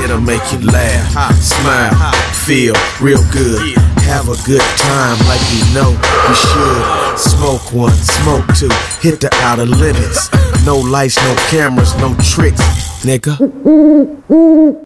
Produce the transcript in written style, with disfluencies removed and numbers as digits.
It'll make you laugh, smile, feel real good. Have a good time like you know you should. Smoke one, smoke two, hit the outer limits. No lights, no cameras, no tricks, nigga.